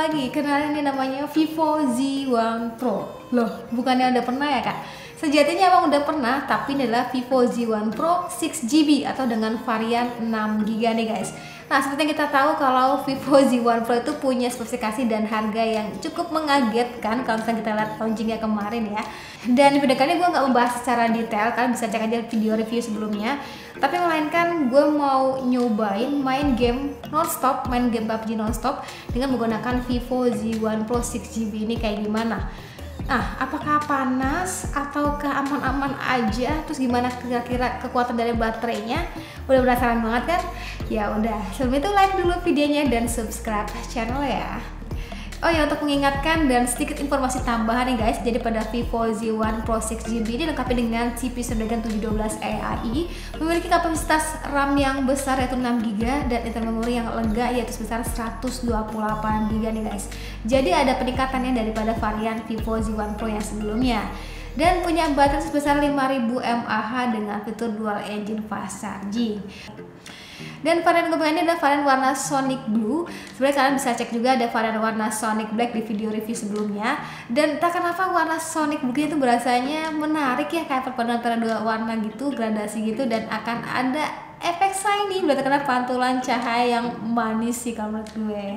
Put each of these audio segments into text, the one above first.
lagi. Kenalin, ini namanya Vivo Z1 Pro. Loh, bukannya udah pernah ya kak? Sejatinya emang udah pernah, tapi ini adalah Vivo Z1 Pro 6GB atau dengan varian 6GB nih guys. Nah, seperti yang kita tahu kalau Vivo Z1 Pro itu punya spesifikasi dan harga yang cukup mengagetkan kalau misalnya kita lihat launchingnya kemarin ya. Dan di video kali ini gue nggak membahas secara detail, kalian bisa cek aja video review sebelumnya. Tapi melainkan gue mau nyobain main game nonstop, main game PUBG nonstop dengan menggunakan Vivo Z1 Pro 6GB ini kayak gimana. Nah, apakah panas ataukah aman-aman aja? Terus gimana kira-kira kekuatan dari baterainya? Udah penasaran banget kan? Ya udah, sebelum itu like dulu videonya dan subscribe channel ya. Oh ya, untuk mengingatkan dan sedikit informasi tambahan nih guys, jadi pada Vivo Z1 Pro 6GB ini dilengkapi dengan CPU Snapdragon 712 AI, memiliki kapasitas RAM yang besar yaitu 6GB dan internal memori yang lega yaitu sebesar 128GB nih guys. Jadi ada peningkatannya daripada varian Vivo Z1 Pro yang sebelumnya. Dan punya baterai sebesar 5000 mAh dengan fitur dual engine fast charging. Dan varian kedua ini adalah varian warna Sonic Blue. Sebenarnya kalian bisa cek juga ada varian warna Sonic Black di video review sebelumnya. Dan tak kenapa warna Sonic Blue itu berasanya menarik ya, kayak perpaduan antara dua warna gitu, gradasi gitu, dan akan ada efek shiny, berarti karena pantulan cahaya yang manis sih kalau menurut gue.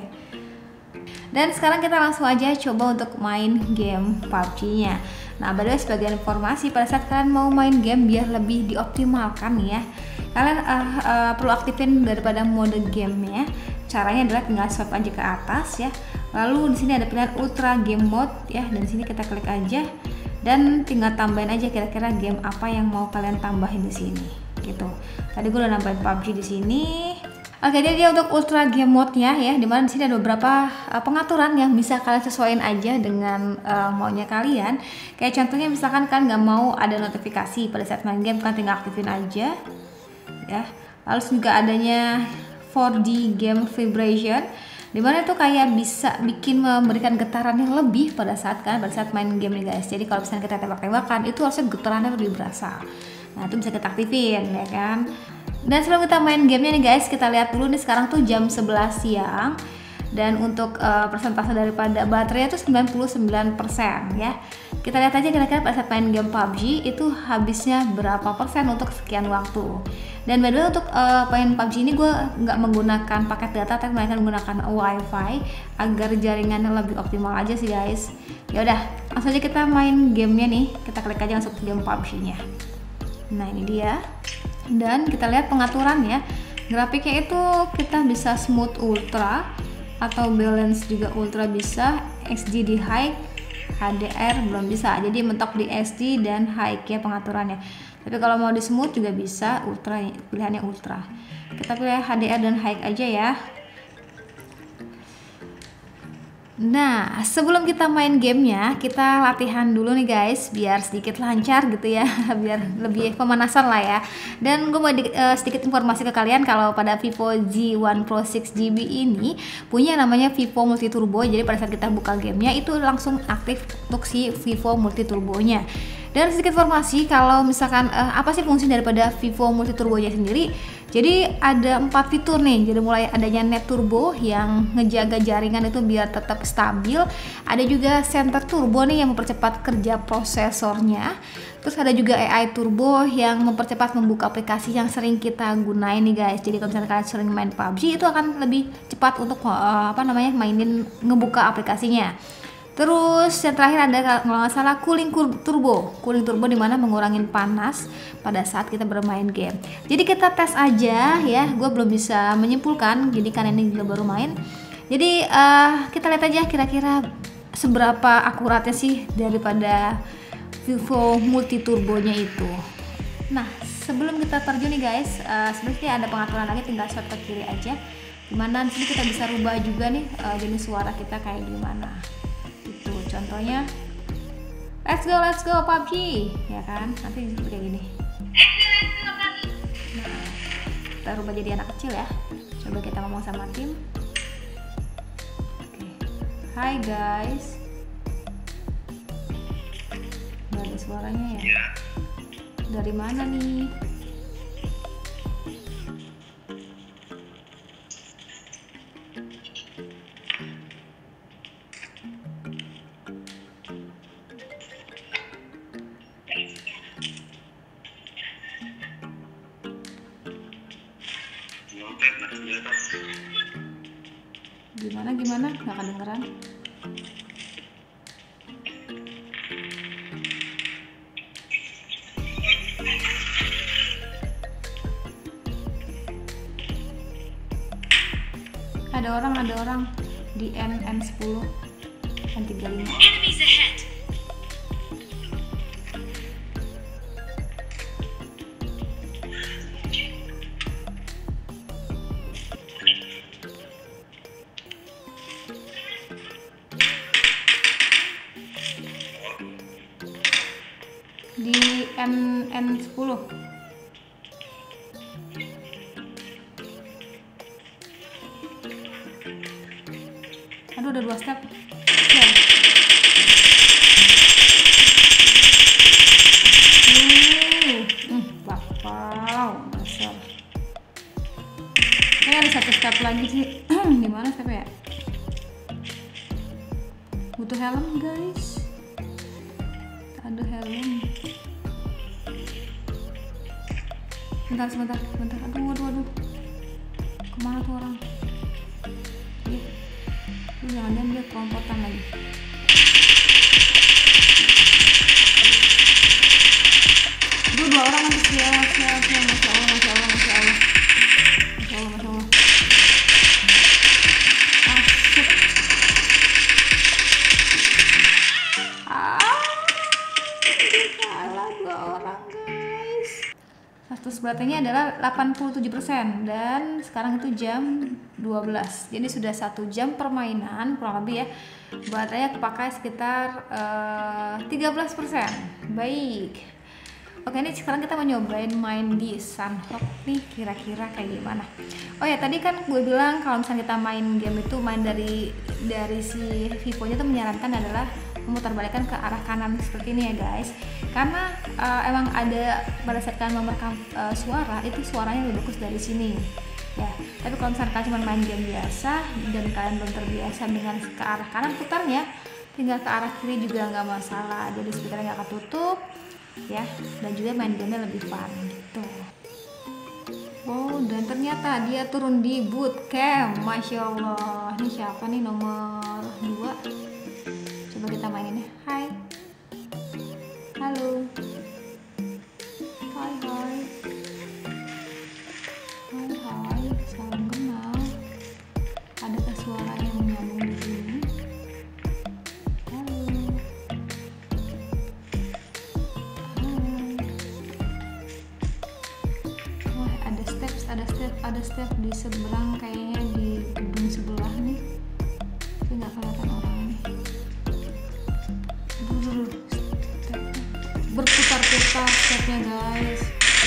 Dan sekarang kita langsung aja coba untuk main game PUBG-nya. Nah, by the way, sebagai informasi, pada saat kalian mau main game biar lebih dioptimalkan nih ya, kalian perlu aktifin daripada mode gamenya. Caranya adalah tinggal swipe aja ke atas ya. Lalu di sini ada pilihan Ultra Game Mode ya, dan di sini kita klik aja dan tinggal tambahin aja kira-kira game apa yang mau kalian tambahin di sini. Gitu. Tadi gue udah nambahin PUBG di sini. Oke, jadi dia untuk Ultra Game Mode-nya ya, dimana di sini ada beberapa pengaturan yang bisa kalian sesuaiin aja dengan maunya kalian. Kayak contohnya misalkan kalian nggak mau ada notifikasi pada saat main game, kalian tinggal aktifin aja ya. Lalu juga adanya 4D Game Vibration, dimana itu kayak bisa bikin memberikan getaran yang lebih pada saat main game nih guys. Jadi kalau misalnya kita tembak-tembakan itu harusnya getarannya lebih berasa. Nah, itu bisa kita aktifin ya kan. Dan sebelum kita main gamenya nih guys, kita lihat dulu nih sekarang tuh jam 11 siang. Dan untuk persentase daripada baterai itu 99% ya. Kita lihat aja kira-kira pada saat main game PUBG itu habisnya berapa persen untuk sekian waktu. Dan by the way, untuk main PUBG ini gue nggak menggunakan paket data, tapi melainkan menggunakan WiFi agar jaringannya lebih optimal aja sih guys. Ya udah, langsung aja kita main gamenya nih. Kita klik aja langsung ke game PUBG-nya. Nah, ini dia. Dan kita lihat pengaturan ya, grafiknya itu kita bisa smooth ultra atau balance juga ultra bisa, XD di high, HDR belum bisa, jadi mentok di SD dan high ya pengaturannya. Tapi kalau mau di smooth juga bisa, ultra pilihannya ultra. Kita pilih HDR dan high aja ya. Nah, sebelum kita main gamenya, kita latihan dulu nih guys, biar sedikit lancar gitu ya, biar lebih pemanasan lah ya. Dan gue mau sedikit informasi ke kalian kalau pada Vivo Z1 Pro 6GB ini punya namanya Vivo Multi Turbo. Jadi pada saat kita buka gamenya itu langsung aktif untuk si Vivo Multi Turbonya. Dan sedikit informasi kalau misalkan apa sih fungsi daripada Vivo Multi Turbonya sendiri. Jadi ada 4 fitur nih. Jadi mulai adanya Net Turbo yang ngejaga jaringan itu biar tetap stabil. Ada juga Center Turbo nih yang mempercepat kerja prosesornya. Terus ada juga AI Turbo yang mempercepat membuka aplikasi yang sering kita gunain nih guys. Jadi kalau misalnya kalian sering main PUBG itu akan lebih cepat untuk mainin ngebuka aplikasinya. Terus yang terakhir ada kalau nggak salah Cooling Turbo dimana mengurangin panas pada saat kita bermain game. Jadi kita tes aja ya, gue belum bisa menyimpulkan, jadi kan ini juga baru main. Jadi kita lihat aja kira-kira seberapa akuratnya sih daripada Vivo Multi Turbonya itu. Nah, sebelum kita terjun nih guys, sebenarnya ada pengaturan lagi, tinggal swipe ke kiri aja. Dimana di sini kita bisa rubah juga nih jenis suara kita kayak gimana. Contohnya let's go PUBG ya kan, nanti kayak gini. Nah, kita rubah jadi anak kecil ya. Coba kita ngomong sama tim. Oke. Hai guys, nggak ada suaranya ya. Dari mana nih? Gimana? Nggak kedengeran? Ada orang di N10 N35. Di N10. Aduh, udah 2 step. Ya. Wow, besar. Kayak ada 1 step lagi sih. Gimana stepnya ya? Butuh helm guys. Aduh, helm. Sebentar. Aduh. Kemana tuh orang? Jangan-jangan dia kelompokan lagi. Aduh, 2 orang nanti. Masya Allah. Salah 2 orang guys. Status baterainya adalah 87% dan sekarang itu jam 12. Jadi sudah 1 jam permainan kurang lebih ya. Baterainya kepakai sekitar 13%. Baik. Oke, ini sekarang kita mau nyobain main di Sunhawk nih, kira-kira kayak gimana. Oh ya, tadi kan gue bilang kalau misalnya kita main game itu main dari si Vivo-nya tuh menyarankan adalah memutarbalikkan ke arah kanan seperti ini ya guys, karena emang ada pada saat kalian merekam suara itu suaranya lebih bagus dari sini ya. Tapi kalau misalnya kalian cuma main game biasa dan kalian belum terbiasa dengan ke arah kanan putarnya, tinggal ke arah kiri juga nggak masalah, jadi speakernya nggak ketutup ya, dan juga main gamenya lebih fun gitu. Oh, dan ternyata dia turun di bootcamp, Masya Allah. Ini siapa nih, nomor 2? Coba kita mainin ya. Hai. Halo. Hai. Salam kenal. Adakah suara yang menyambung di sini? Halo. Wah, ada step di seberang, kayaknya di gedung sebelah nih. Tapi nggak kelihatan orangnya. Berputar-putar stepnya guys.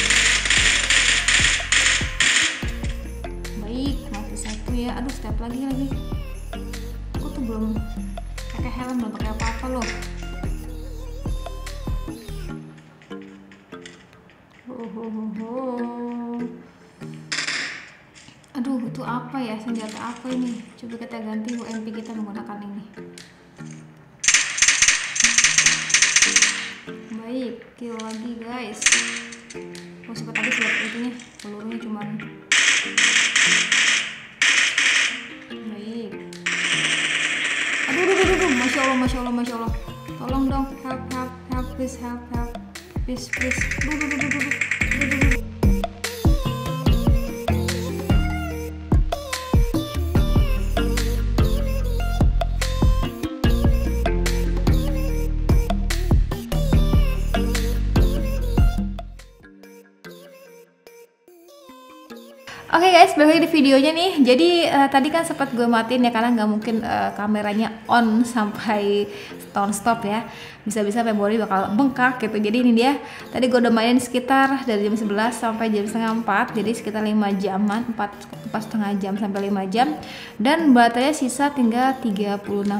Baik, mati 1 ya. Aduh, step lagi. Aku tuh belum pakai helm, belum pakai apa-apa loh. Aduh, itu apa ya, senjata apa ini? Coba kita ganti UMP kita menggunakan ini. Baik, kill lagi guys. Oh, sempat habis buat itunya, pelurunya cuman. Baik. Aduh, Masya Allah. Tolong dong, help, please help. Please. Duh. Oke guys, balik lagi di videonya nih. Jadi tadi kan sempat gue matiin ya, karena nggak mungkin kameranya on sampai stop ya. Bisa-bisa memori bakal bengkak gitu. Jadi ini dia. Tadi gue udah mainin sekitar dari jam 11 sampai jam setengah 4. Jadi sekitar 5 jaman, 4,5 jam sampai 5 jam. Dan baterainya sisa tinggal 36%.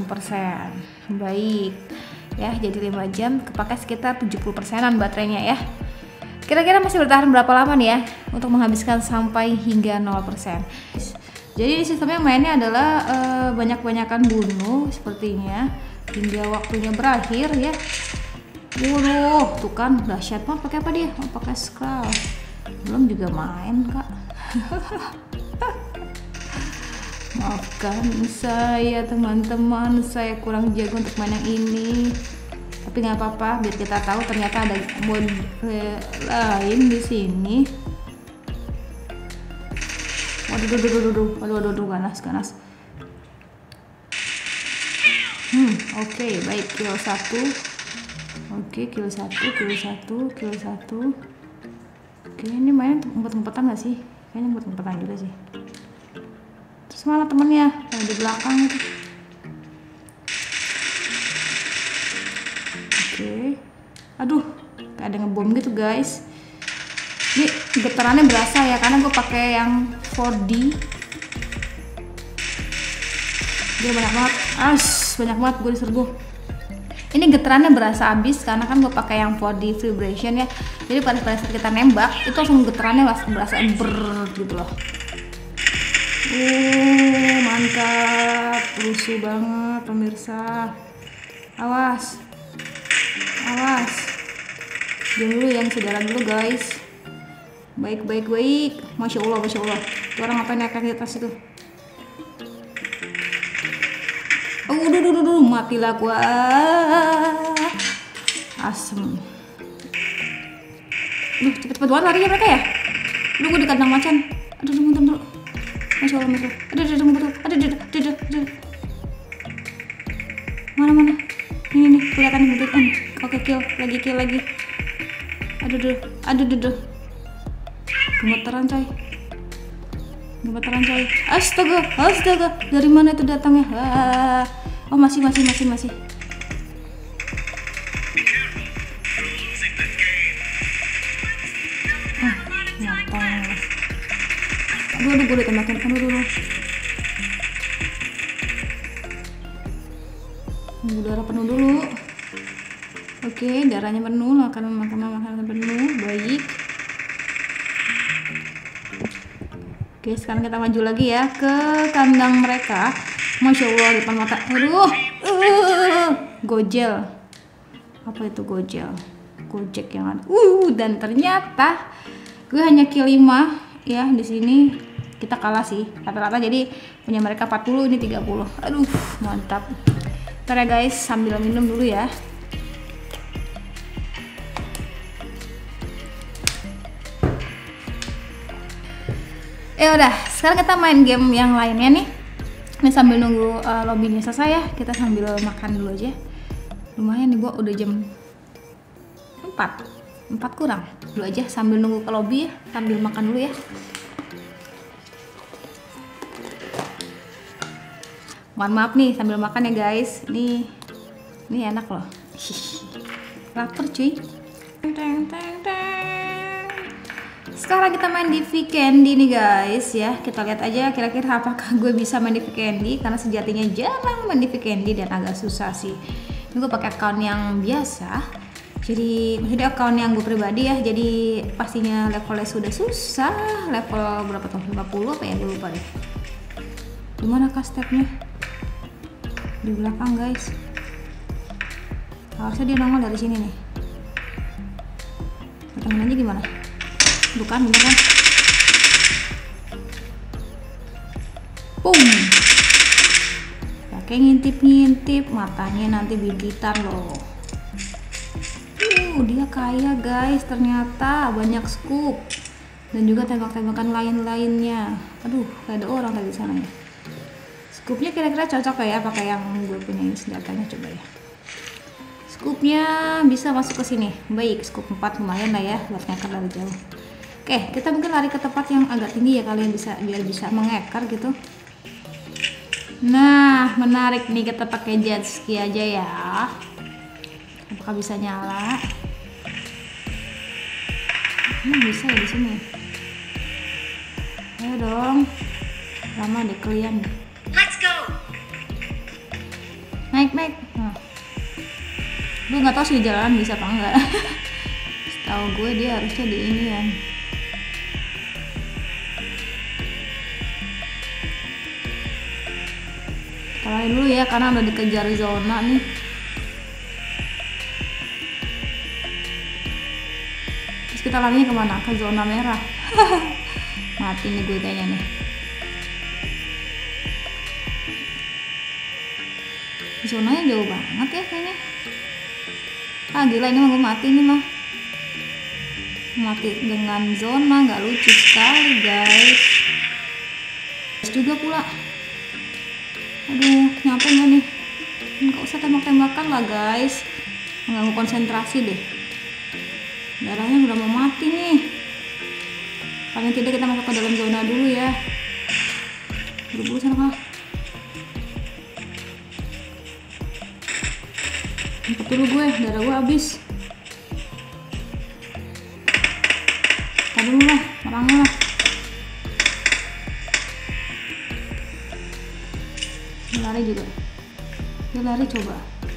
Baik. Ya, jadi 5 jam kepakai sekitar 70%-an baterainya ya. Kira-kira masih bertahan berapa lama nih ya untuk menghabiskan sampai hingga 0%. Jadi di sistemnya mainnya adalah banyak-banyakan bunuh sepertinya hingga waktunya berakhir ya. Waduh, tuh kan dahsyat banget. Pakai apa dia? Mau pakai scroll. Belum juga main kak. Maafkan saya teman-teman, saya kurang jago untuk main yang ini. Tapi nggak apa-apa, biar kita tahu ternyata ada mode lain di sini. Waduh, ganas. Oke, baik, kill 1. Oke, kill 1. Oke, ini main ngumpet-ngumpetan nggak sih? Kayaknya ngumpet-ngumpetan juga sih. Terus mana temennya? Di belakang itu. Oke. Aduh, kayak ada ngebom gitu guys. Ini getarannya berasa ya, karena gue pakai yang 4D. Dia banyak banget gue diserbu. Ini getarannya berasa abis karena kan gue pakai yang 4D vibration ya. Jadi pada saat kita nembak itu langsung getarannya berasa gitu loh. Mantap, lusuh banget pemirsa. Awas. Jangan dulu yang saudara dulu guys. Baik. Masya Allah. Itu orang ngapain naik di atas itu? Matilah gua. Asem. Cepet banget larinya mereka ya. Gue di kandang macan. Aduh, bentar. Masya Allah. Aduh. Mana? Ini kelihatan bentuk. Oke, kill lagi. Aduh. Gemeteran coy. Astaga. Dari mana itu datangnya? Oh, masih. Matang. Aduh, gue ditembakin. Aduh. Darah penuh dulu. Oke, darahnya penuh, makanan penuh. Baik. Oke, sekarang kita maju lagi ya ke kandang mereka. Masya Allah, depan mata. Aduh, gojel. Apa itu gojel? Gojek yang ada. Dan ternyata gue hanya kill 5 ya di sini. Kita kalah sih rata-rata, jadi punya mereka 40, ini 30. Aduh, mantap. Ntar ya guys, sambil minum dulu ya. Ya udah, sekarang kita main game yang lainnya nih. Ini sambil nunggu lobbynya selesai ya, kita sambil makan dulu aja. Lumayan nih, gua udah jam 4 kurang. Dulu aja sambil nunggu ke lobby ya, sambil makan dulu ya. Mohon maaf nih sambil makan ya guys. Ini enak loh. Lapar cuy. Sekarang kita main di Vikendi nih guys ya. Kita lihat aja kira-kira apakah gue bisa main di Vikendi, karena sejatinya jarang main di Vikendi dan agak susah sih. Ini gue pakai account yang biasa. Jadi maksudnya account yang gue pribadi ya. Jadi pastinya levelnya sudah susah. Level berapa tuh? 50 apa ya, gue lupa deh. Gimana kah stepnya? Di belakang guys. Harusnya dia nongol dari sini nih. Datangin aja gimana? Bukan, bener kan? Boom. Pakai ngintip-ngintip, matanya nanti bibitan loh. Dia kaya guys, ternyata banyak scoop dan juga tembak-tembakan lain-lainnya. Aduh, kayak ada orang tadi di sana ya. Scoopnya kira-kira cocok ya pakai yang gue punya ini senjatanya, coba ya. Scoopnya bisa masuk ke sini. Baik, scoop 4 lumayan lah ya buat ngeker dari jauh. Oke, kita mungkin lari ke tempat yang agak tinggi ya, kalian bisa biar bisa mengeker gitu. Nah, menarik nih, kita pakai jet ski aja ya. Apakah bisa nyala? Bisa ya di sini. Ayo dong. Lama deh kalian. Let's go. Naik. Nah. Gue nggak tahu sih di jalanan bisa apa enggak. Setahu gue dia harusnya di ini ya. Kalahin dulu ya karena udah dikejar zona nih. Terus kita larinya kemana? Ke zona merah. Mati nih gue kayaknya nih. Zonanya jauh banget ya kayaknya. Ah gila, ini mah gue mati nih mah. Mati dengan zona, nggak lucu sekali guys. Juga pula. Aduh, nyampe nggak nih? Nggak usah tembak-tembakan lah guys, mengganggu konsentrasi deh. Darahnya udah mau mati nih. Paling tidak kita masuk ke dalam zona dulu ya. Buru-buru sana kah? Angkat dulu gue, darah gue habis. Tadi dulu lah, orangnya lah. Dia lari juga. Dia lari coba.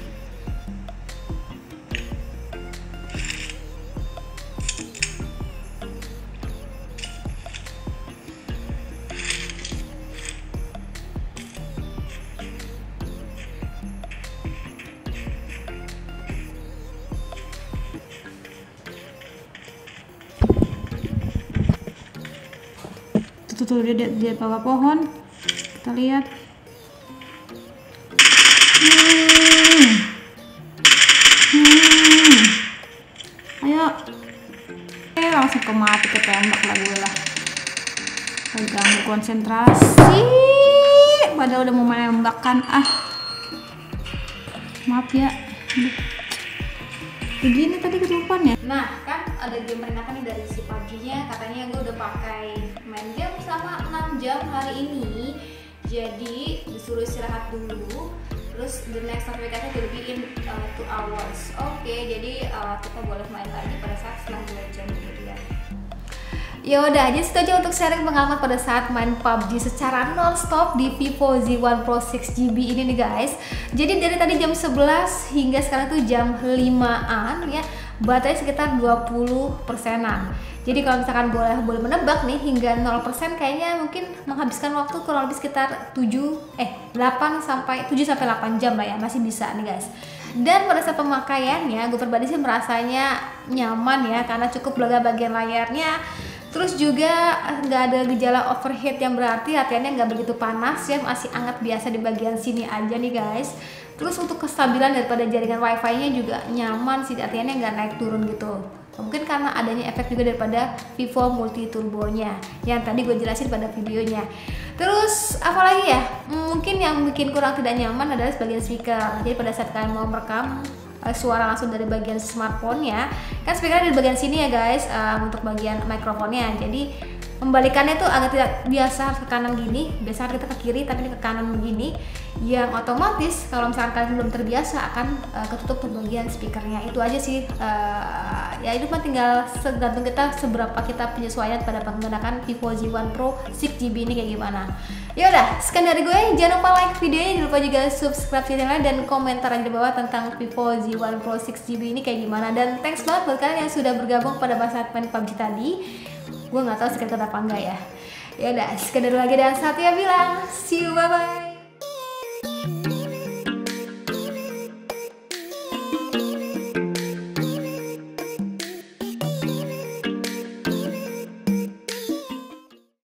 Tuh dia bawah pohon, kita lihat. Ayo, langsung mati, ketembak lah gue lah. Ganggu konsentrasi, padahal udah mau menembakkan. Maaf ya. Begini tadi ketupan ya. Nah kan ada game peringatan nih dari si PUBG-nya, katanya gue udah pakai main game selama 6 jam hari ini, jadi disuruh istirahat dulu, terus the next notification will be in 2 hours. Oke, jadi kita boleh main lagi pada saat setelah 2 jam kemudian. Ya udah, jadi itu aja untuk sharing pengalaman pada saat main PUBG secara non-stop di Vivo Z1 Pro 6GB ini nih guys. Jadi dari tadi jam 11 hingga sekarang tuh jam 5-an ya, baterai sekitar 20%-an. Jadi kalau misalkan boleh menebak nih, hingga 0% kayaknya mungkin menghabiskan waktu kurang lebih sekitar 7 sampai 8 jam lah ya, masih bisa nih guys. Dan pada saat pemakaiannya, gue pribadi sih merasanya nyaman ya, karena cukup lega bagian layarnya. Terus juga nggak ada gejala overheat yang berarti, hatiannya nggak begitu panas ya, masih hangat biasa di bagian sini aja nih guys. Terus untuk kestabilan daripada jaringan wifi-nya juga nyaman sih, hatiannya nggak naik turun gitu. Mungkin karena adanya efek juga daripada Vivo Multi Turbo-nya yang tadi gue jelasin pada videonya. Terus apalagi ya, mungkin yang bikin kurang tidak nyaman adalah bagian speaker. Jadi pada saat kalian mau merekam suara langsung dari bagian smartphone-nya, kan speakernya di bagian sini ya guys, untuk bagian mikrofonnya. Jadi membalikannya tuh agak tidak biasa, ke kanan gini, biasa kita ke kiri tapi ini ke kanan begini, yang otomatis kalau misalkan kalian belum terbiasa akan ketutup tuh bagian speakernya. Itu aja sih, ya itu mah tinggal tergantung kita seberapa kita penyesuaian pada menggunakan Vivo Z1 Pro 6GB ini kayak gimana. Yaudah, sekian dari gue, jangan lupa like videonya, jangan lupa juga subscribe channelnya dan komentar aja di bawah tentang Vivo Z1 Pro 6GB ini kayak gimana. Dan thanks banget buat kalian yang sudah bergabung pada saat main PUBG tadi. Gue nggak tahu sekitar apa enggak ya. Yaudah, sekian dari lagi dan Satya bilang see you, bye bye.